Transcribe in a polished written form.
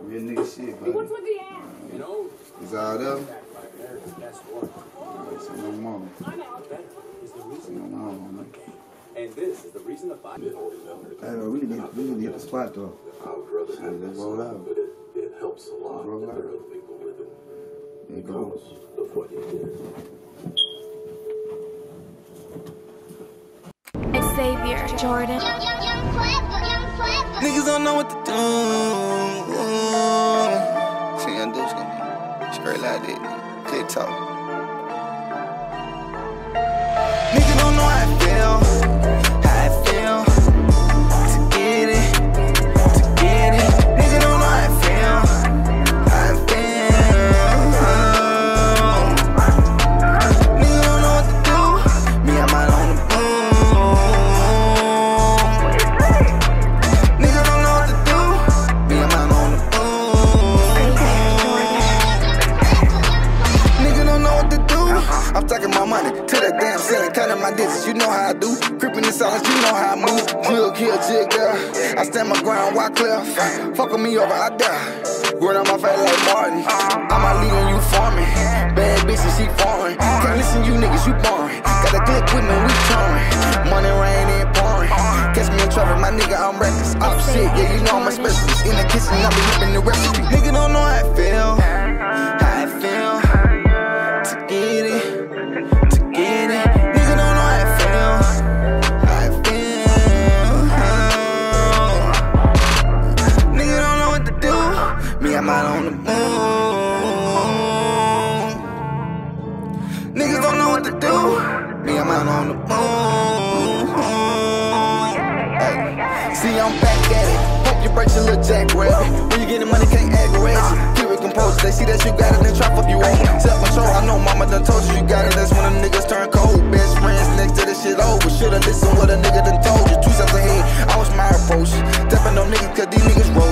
Real nigga shit, buddy. What's with the ass? You know, It's all there. guess what? Say no mama. I'm out. That is the Say reason. no mama, man. And this is the reason the fight. Hey, we need to hit the spot, though. I would rather Shit, have let's this, roll out. but it helps a lot Roll if out. there are other people living There you go. because of what he did. Xavier Jordan. Niggas don't know what to do. She gonna do, she gonna do. Straight like that. Clear talk. Niggas don't know how I feel. How I feel. To get it. To get it. Niggas don't know how I feel. How I feel. Niggas don't know what to do. Me, I'm out on the boom. Niggas don't know what to do. Me, I'm out on the boom. Niggas don't know what to do. I'm talking my money to that damn ceiling, counting my digits. You know how I do. Creeping in silence, you know how I move. Drill, kill, jig, girl. I stand my ground, why clear? Fucking me over, I die. Growing on my face like Martin. I'm out leading you farming. Bad bitches, she foreign. Can't listen, you niggas, you boring. Got a clip with me, we touring. Money rain and pouring. Catch me in traffic, my nigga, I'm reckless. Oh shit, yeah, you know I'm a specialist. In the kitchen, I be whipping the recipe. Nigga don't know how I feel. How I feel. To get it. To get it. Nigga don't know how I feel. How I feel. Nigga don't know what to do. Me, I'm out on the moon. Niggas don't know what to do. Me, I'm out on the moon. Hey. See, I'm back at it. Hope you break your little jackrabbit. When you get the money, can't act ratchet. Keep it composed. They see that you got it, then try fuck you over. Self-control, I know mama done told you got it. That's when them niggas turn cold. Best friends next to this shit over. Shoulda listened what a nigga done told you. 2 steps ahead, I was my approach. Stepping on niggas cause these niggas roll.